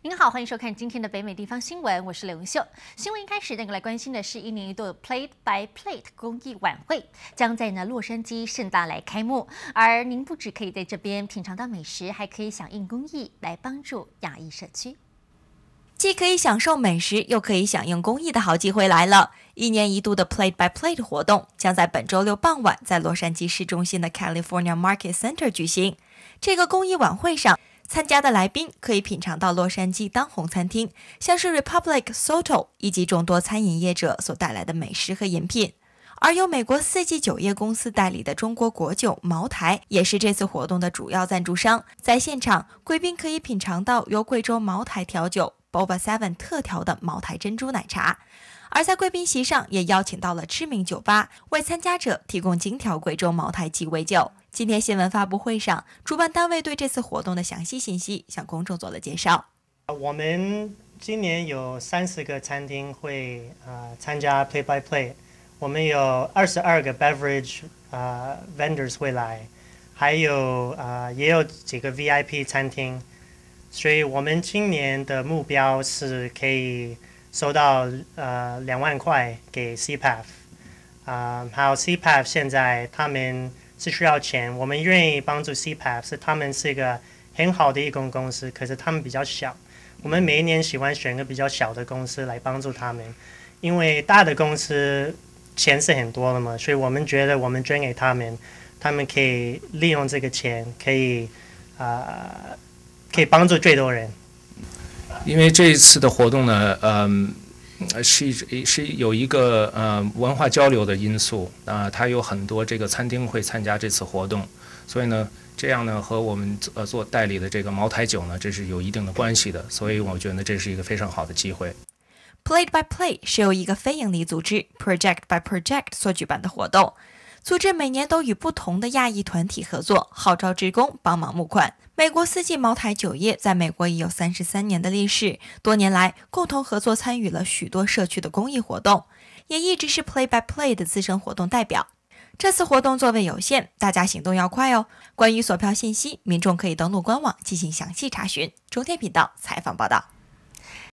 您好，欢迎收看今天的北美地方新闻，我是刘文秀。新闻一开始，来关心的是一年一度的 Plate by Plate 公益晚会将在洛杉矶盛大来开幕，而您不只可以在这边品尝到美食，还可以响应公益来帮助亚裔社区。 既可以享受美食，又可以响应公益的好机会来了！一年一度的 Plate by Plate 活动将在本周六傍晚在洛杉矶市中心的 California Market Center 举行。这个公益晚会上，参加的来宾可以品尝到洛杉矶当红餐厅，像是 Republic、Soto 以及众多餐饮业者所带来的美食和饮品。而由美国四季酒业公司代理的中国国酒茅台也是这次活动的主要赞助商。在现场，贵宾可以品尝到由贵州茅台调酒Boba 7特调的茅台珍珠奶茶，而在贵宾席上也邀请到了知名酒吧，为参加者提供精调贵州茅台鸡尾酒。今天新闻发布会上，主办单位对这次活动的详细信息向公众做了介绍。 我们今年有30个餐厅会参加 Play by Play， 我们有22个 beverage vendors 会来，还有也有几个 VIP 餐厅。所以我们今年的目标是可以收到2万块给 CPAF， 还有 CPAF 现在他们是需要钱，我们愿意帮助 CPAF， 他们是一个很好的义工公司，可是他们比较小，我们每一年喜欢选个比较小的公司来帮助他们，因为大的公司钱是很多的嘛，所以我们觉得我们捐给他们，他们可以利用这个钱，可以帮助最多人。 因为这一次的活动呢，是有一个文化交流的因素它有很多这个餐厅会参加这次活动，所以呢，这样呢和我们做代理的这个茅台酒呢，这是有一定的关系的，所以我觉得这是一个非常好的机会。 Plate by Plate 是由一个非营利组织 Project by Project 所举办的活动。组织每年都与不同的亚裔团体合作，号召志工帮忙募款。美国四季茅台酒业在美国已有33年的历史，多年来共同合作参与了许多社区的公益活动，也一直是 Play by Play 的资深活动代表。这次活动座位有限，大家行动要快哦。关于索票信息，民众可以登录官网进行详细查询。中天频道采访报道。